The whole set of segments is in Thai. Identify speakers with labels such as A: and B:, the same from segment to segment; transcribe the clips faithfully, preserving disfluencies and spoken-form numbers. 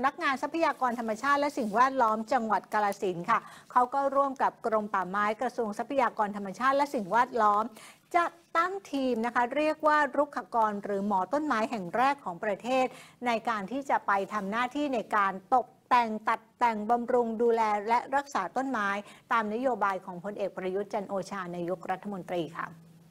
A: ำนักงานทรัพยากรธรรมชาติและสิ่งแวดล้อมจังหวัดกาฬสินธุ์ค่ะเขาก็ร่วมกับกรมป่าไม้กระทรวงทรัพยากรธรรมชาติและสิ่งแวดล้อมจะตั้งทีมนะคะเรียกว่ารุกขกรหรือหมอต้นไม้แห่งแรกของประเทศในการที่จะไปทำหน้าที่ในการตกแต่งตัดแต่งบำรุงดูแลและรักษาต้นไม้ตามนโยบายของพลเอกประยุทธ์จันทร์โอชานายกรัฐมนตรีค่ะ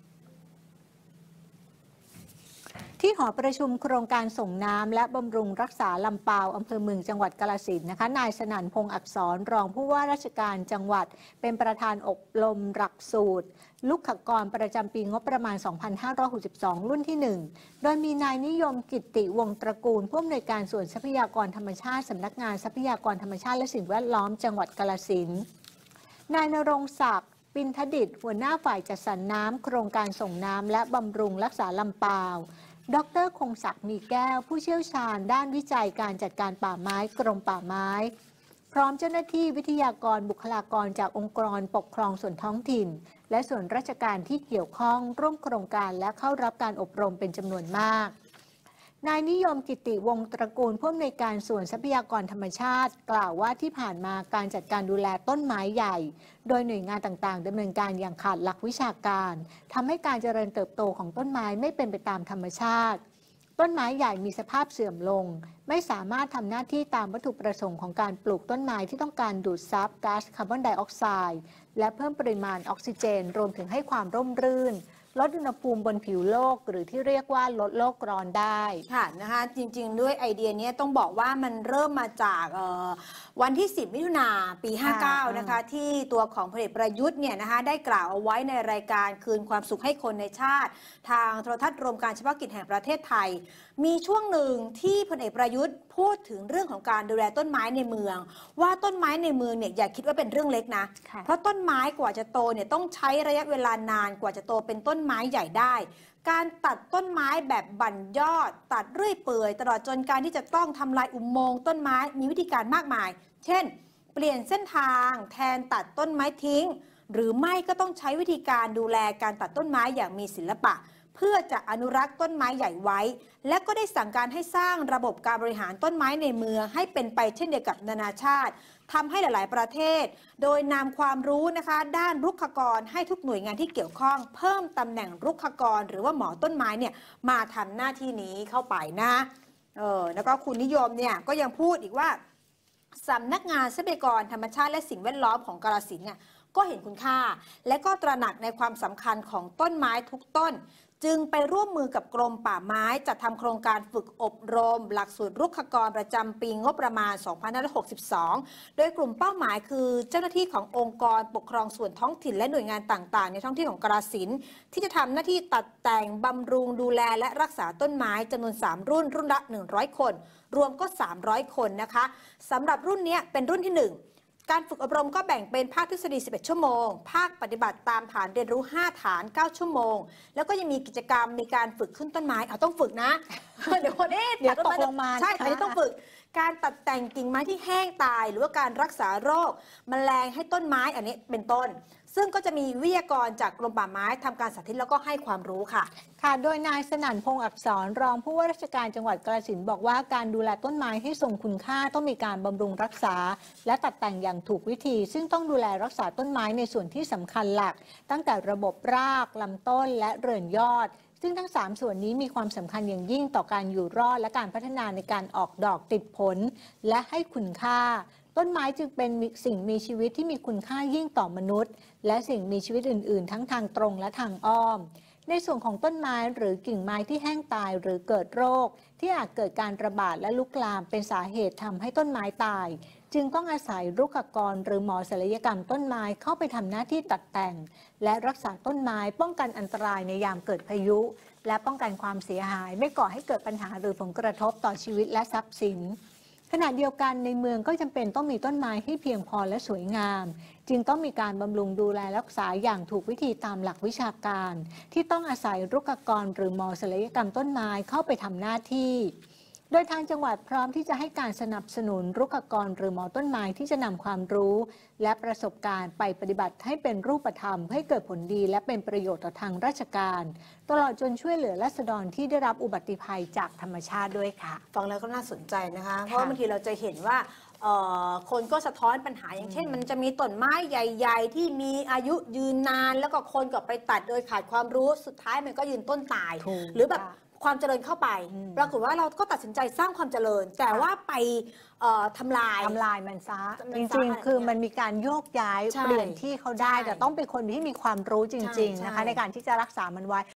A: ที่หอประชุมโครงการส่งน้ำและบำรุงรักษาลำปาวอำเภอเมืองจังหวัดกาฬสินธุ์นะคะนายสนั่นพงษ์อักษรรองผู้ว่าราชการจังหวัดเป็นประธานอบรมหลักสูตรลุกขกรประจำปีงบประมาณ สองพันห้าร้อยหกสิบสอง รุ่นที่ หนึ่ง โดยมีนายนิยมกิตติวงศ์ตระกูลผู้อำนวยการส่วนทรัพยากรธรรมชาติสำนักงานทรัพยากรธรรมชาติและสิ่งแวดล้อมจังหวัดกาฬสินธุ์นายณรงค์ศักดิ์ปินทดิษฐ์หัวหน้าฝ่ายจัดสรรน้ำโครงการส่งน้ำและบำรุงรักษาลำปาวดร.คงศักดิ์มีแก้วผู้เชี่ยวชาญด้านวิจัยการจัดการป่าไม้กรมป่าไม้พร้อมเจ้าหน้าที่วิทยากรบุคลากรจากองค์กรปกครองส่วนท้องถิ่นและส่วนราชการที่เกี่ยวข้องร่วมโครงการและเข้ารับการอบรมเป็นจำนวนมากนายนิยมกิติวงศ์ตระกูลผู้อำนวยการส่วนทรัพยากรธรรมชาติกล่าวว่าที่ผ่านมาการจัดการดูแลต้นไม้ใหญ่โดยหน่วยงานต่างๆดำเนินการอย่างขาดหลักวิชาการทำให้การเจริญเติบโตของต้นไม้ไม่เป็นไปตามธรรมชาติต้นไม้ใหญ่มีสภาพเสื่อมลงไม่สามารถทำหน้าที่ตามวัตถุประสงค์ของการปลูกต้นไม้ที่ต้องการดูดซับก๊าซคาร์บอนไดออกไซด์และเพิ่มปริมาณออกซิเจนรวมถึงให้ความร่มรื่นลดอุณหภูมิบนผิวโลกหรือที่เรียกว่าลดโลกร้อนได้
B: ค่ะนะคะจริงๆด้วยไอเดียนี้ต้องบอกว่ามันเริ่มมาจากวันที่สิบมิถุนาปีห้าเก้านะคะที่ตัวของพลเอกประยุทธ์เนี่ยนะคะได้กล่าวเอาไว้ในรายการคืนความสุขให้คนในชาติทางโทรทัศน์รวมการเฉพาะกิจแห่งประเทศไทยมีช่วงหนึ่งที่พลเอกประยุทธ์พูดถึงเรื่องของการดูแลต้นไม้ในเมืองว่าต้นไม้ในเมืองเนี่ยอย่าคิดว่าเป็นเรื่องเล็กนะเพราะต้นไม้กว่าจะโตเนี่ยต้องใช้ระยะเวลานานกว่าจะโตเป็นต้นไม้ใหญ่ได้การตัดต้นไม้แบบบั่นยอดตัดเรื่อยเปื่อยตลอดจนการที่จะต้องทำลายอุโมงค์ต้นไม้มีวิธีการมากมายเช่นเปลี่ยนเส้นทางแทนตัดต้นไม้ทิ้งหรือไม่ก็ต้องใช้วิธีการดูแลการตัดต้นไม้อย่างมีศิลปะเพื่อจะอนุรักษ์ต้นไม้ใหญ่ไว้และก็ได้สั่งการให้สร้างระบบการบริหารต้นไม้ในเมืองให้เป็นไปเช่นเดียวกับนานาชาติทำให้หลายๆประเทศโดยนำความรู้นะคะด้านรุกขกรให้ทุกหน่วยงานที่เกี่ยวข้องเพิ่มตำแหน่งรุกขกรหรือว่าหมอต้นไม้เนี่ยมาทำหน้าที่นี้เข้าไปนะเออแล้วก็คุณนิยมเนี่ยก็ยังพูดอีกว่าสำนักงานทรัพยากรธรรมชาติและสิ่งแวดล้อมของกาฬสินธุ์เนี่ยก็เห็นคุณค่าและก็ตระหนักในความสำคัญของต้นไม้ทุกต้นจึงไปร่วมมือกับกรมป่าไม้จัดทำโครงการฝึกอบรมหลักสูตรรุกขกรประจำปีงบประมาณ สองพันห้าร้อยหกสิบสอง โดยกลุ่มเป้าหมายคือเจ้าหน้าที่ขององค์กรปกครองส่วนท้องถิ่นและหน่วยงานต่างๆในท้องที่ของกาฬสินธุ์ที่จะทำหน้าที่ตัดแต่งบำรุงดูแลและรักษาต้นไม้จำนวนสามรุ่นรุ่นละหนึ่งร้อยคนรวมก็สามร้อยคนนะคะสำหรับรุ่นนี้เป็นรุ่นที่หนึ่งการฝึกอบรมก็แบ่งเป็นภาคทฤษฎีสิบเอ็ดชั่วโมงภาคปฏิบัติตามฐานเรียนรู้ห้าฐานเก้าชั่วโมงแล้วก็ยังมีกิจกรรมมีการฝึกขึ้นต้นไม้เอาต้องฝึกนะ เดี๋ยวคนเอ๊ะ
A: เดี๋ยวตกลงมา
B: ใช่อันนี้ต้องฝึกการตัดแต่งกิ่งไม้ที่แห้งตายหรือว่าการรักษาโรคแมลงให้ต้นไม้อันนี้เป็นต้นซึ่งก็จะมีวิทยากรจากกรมป่าไม้ทำการสาธิตแล้วก็ให้ความรู้ค่ะ
A: ค่ะโดยนายสนั่นพงษ์อักษรรองผู้ว่าราชการจังหวัดกาฬสินธุ์บอกว่าการดูแลต้นไม้ให้ทรงคุณค่าต้องมีการบำรุงรักษาและตัดแต่งอย่างถูกวิธีซึ่งต้องดูแลรักษาต้นไม้ในส่วนที่สำคัญหลักตั้งแต่ระบบรากลำต้นและเรือนยอดซึ่งทั้งสามส่วนนี้มีความสำคัญอย่างยิ่งต่อการอยู่รอดและการพัฒนาในการออกดอกติดผลและให้คุณค่าต้นไม้จึงเป็นสิ่งมีชีวิตที่มีคุณค่ายิ่งต่อมนุษย์และสิ่งมีชีวิตอื่นๆทั้งทางตรงและทางอ้อมในส่วนของต้นไม้หรือกิ่งไม้ที่แห้งตายหรือเกิดโรคที่อาจเกิดการระบาดและลุกลามเป็นสาเหตุทำให้ต้นไม้ตายจึงต้องอาศัยรุกขกรหรือหมอศัลยกรรมต้นไม้เข้าไปทำหน้าที่ตัดแต่งและรักษาต้นไม้ป้องกันอันตรายในยามเกิดพายุและป้องกันความเสียหายไม่ก่อให้เกิดปัญหาหรือผลกระทบต่อชีวิตและทรัพย์สินขณะเดียวกันในเมืองก็จำเป็นต้องมีต้นไม้ให้เพียงพอและสวยงามจึงต้องมีการบำรุงดูแลรักษาอย่างถูกวิธีตามหลักวิชาการที่ต้องอาศัยรุกขกรหรือหมอศัลยกรรมต้นไม้เข้าไปทำหน้าที่โดยทางจังหวัดพร้อมที่จะให้การสนับสนุนรุกขกรหรือหมอต้นไม้ที่จะนำความรู้ และประสบการณ์ไปปฏิบัติให้เป็นรูปธรรมให้เกิดผลดีและเป็นประโยชน์ต่อทางราชการตลอดจนช่วยเหลือราษฎรที่ได้รับอุบัติภัยจากธรรมชาติด้วยค่ะ
B: ฟังแล้วก็น่าสนใจนะคะ เพราะว่าบางทีเราจะเห็นว่าคนก็สะท้อนปัญหาอย่างเช่น มันจะมีต้นไม้ใหญ่ๆที่มีอายุยืนนานแล้วก็คนก็ไปตัดโดยขาดความรู้สุดท้ายมันก็ยืนต้นตาย หรือแบบความเจริญเข้าไปปรากฏว่าเราก็ตัดสินใจสร้างความเจริญ แต่ว่าไปทำลาย
A: ทำลายมันซะจริงๆคือมันมีการโยกย้ายเปลี่ยนที่เขาได้แต่ต้องเป็นคนที่มีความรู้จริงๆนะคะในการที่จะรักษามันไว้